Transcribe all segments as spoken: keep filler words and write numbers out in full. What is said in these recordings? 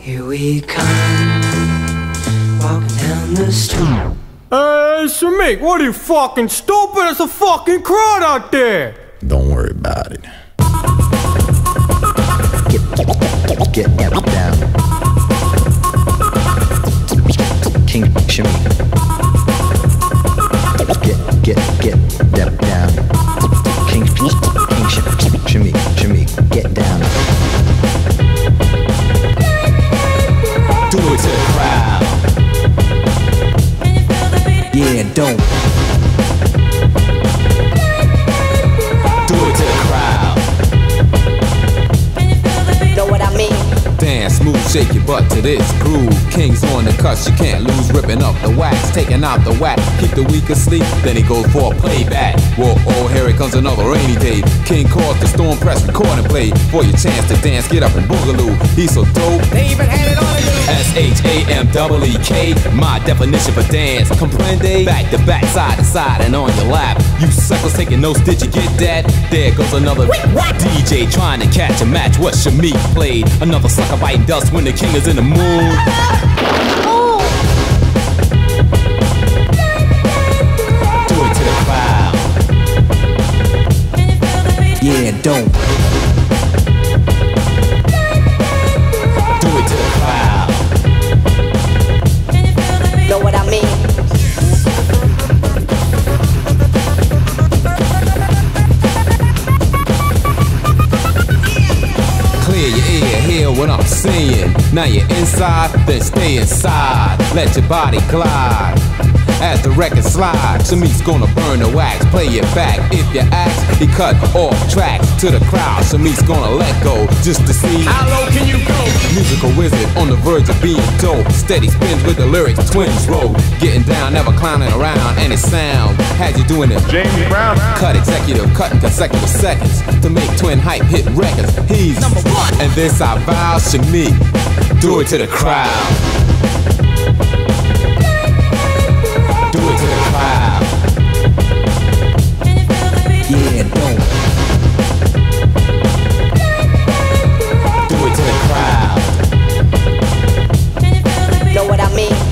Here we come, walking down the street. Hey, Shamik, what are you fucking stupid? There's a fucking crowd out there. Don't worry about it. Get, get, get, get down. King Shamik. Get, get, get, step down. King, King Shamik, Shamik, get down. Do it to the crowd. Yeah, don't. Do it to the crowd. Know what I mean? Dance, smooth, shake your butt to this groove. King's on the cuss, you can't lose. Ripping up the wax, taking out the whack. Keep the weak asleep, then he goes for a playback. Whoa, oh, here it comes another rainy day. King calls the storm, press record and play. For your chance to dance, get up and boogaloo. He's so dope, They even had it on again. S H A M E E K, my definition for dance. Comprende? Back to back, side to side, and on your lap. You suckers taking notes, did you get that? There goes another Wait, what? D J trying to catch a match. What Shamik played? Another sucker biting dust when the king is in the mood. Do it to the crowd. Yeah, don't. Do it to the crowd. Know what I mean? Clear your ear, hear what I'm saying. Now you're inside, then stay inside. Let your body glide as the record slides. Shamik's gonna burn the wax, play it back. If you ask, he cut off tracks to the crowd. Shamik's gonna let go just to see How low can you go? musical wizard on the verge of being dope. Steady spins with the lyrics, twins roll. Getting down, never clowning around. And his sound has you doing it. James Brown. Cut executive, cutting consecutive seconds to make twin hype hit records. He's Number one. and this I vow, Shamik. Do it to the crowd. Do it to the crowd. Yeah, don't. Do it to the crowd. Know what I mean?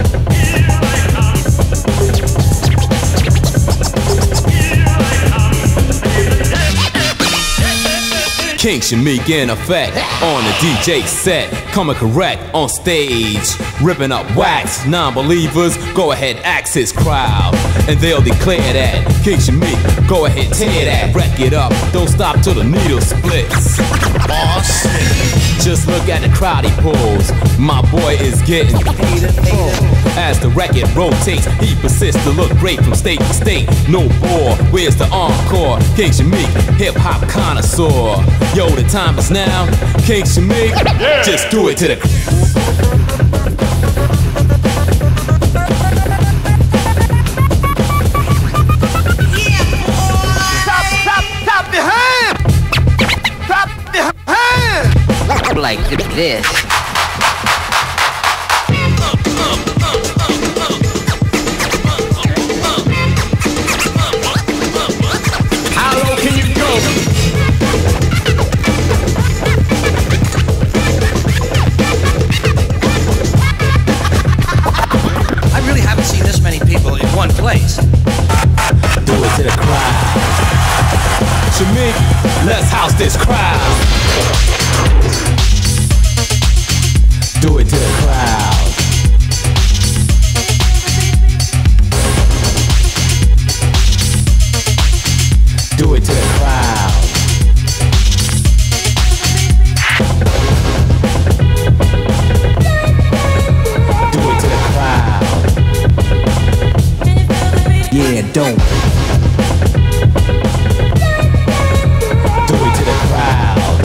King Shamik in effect on the D J set, coming correct on stage, ripping up wax. Non-believers, go ahead, ask his crowd, and they'll declare that King Shamik, go ahead, tear that, wreck it up. Don't stop till the needle splits. Boss, just look at the crowd he pulls. My boy is getting as the record rotates. He persists to look great from state to state. No bore, where's the encore? King Shamik, hip hop connoisseur. Yo, the time is now. King Shamik, yeah. Just do it to the. Stop, stop, stop the hand! Stop the hand! Like this. How low can you go? I really haven't seen this many people in one place. Do it to the crowd. Shamik, let's house this crowd. Do it to the crowd. Do it to the crowd. Do it to the crowd. Yeah, don't. Do it to the crowd.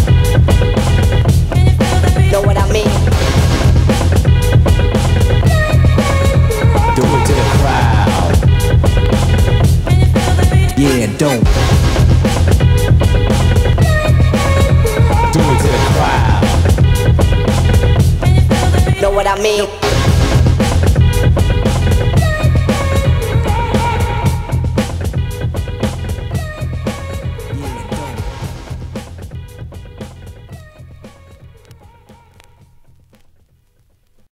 Know what I mean? Do it to the crowd. Yeah, don't. Do it to the crowd. Know what I mean?